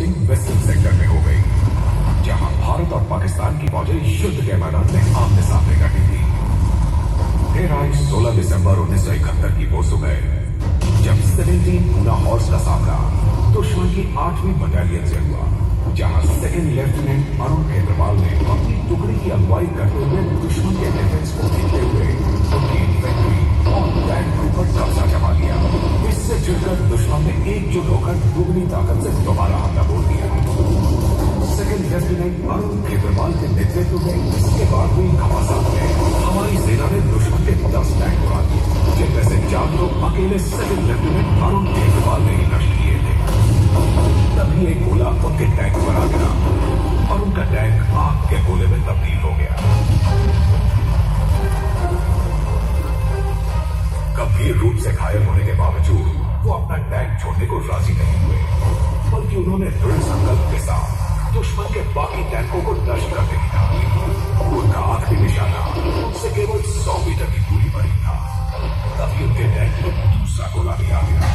Posting western sector में हो गई, जहां भारत और पाकिस्तान की फौजें युद्ध के मैदान में आमने सामने डटी थी। फिर आई 16 दिसंबर 1971 की वो सुबह, जब 17 पूना हॉर्स का सामना दुश्मन की 8वीं बटालियन से हुआ, जहां सेकंड लेफ्टिनेंट अरुण खेत्रपाल ने अपनी टुकड़ी की अगुवाई करते हुए दुश्मन के डिफेंस को देखते हुए उनकी इन्फेंट्री और टैंक पर कब्जा जमा लिया। इससे चिढ़कर दुश्मन ने एकजुट होकर दुगनी ताकत से दोबारा हमला बोल दिया। सेकंड लेफ्टिनेंट अरुण खेत्रपाल के नेतृत्व में इसके बाद हुई घमासान में हमारी सेना ने दुश्मन के 10 टैंक उड़ा दिए, जिनमें से 4 लोग अकेले सेकंड लेफ्टिनेंट अरुण खेत्रपाल ने ही नष्ट किए थे। तभी एक गोला उनके टैंक पर आ गिरा और उनका टैंक आग के गोले में तब्दील हो गया। गंभीर रूप से घायल होने के बावजूद वो अपना टैंक छोड़ने को राजी नहीं हुए, बल्कि उन्होंने दृढ़ संकल्प के साथ दुश्मन के बाकी टैंकों को नष्ट करने की ठानी। उनका आखिरी निशाना उनसे केवल 100 मीटर की दूरी पर ही था। तभी उनके टैंक पर दूसरा गोला भी आ गया।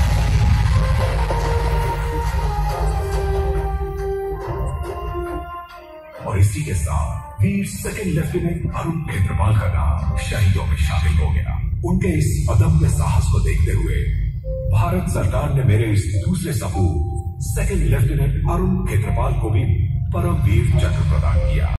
और इसी के साथ वीर सेकंड लेफ्टिनेंट अरुण खेत्रपाल का नाम शहीदों में शामिल हो गया। उनके इस अदम्य साहस को देखते हुए भारत सरकार ने मेरे इस दूसरे सपूत सेकंड लेफ्टिनेंट अरुण खेत्रपाल को भी परमवीर चक्र प्रदान किया।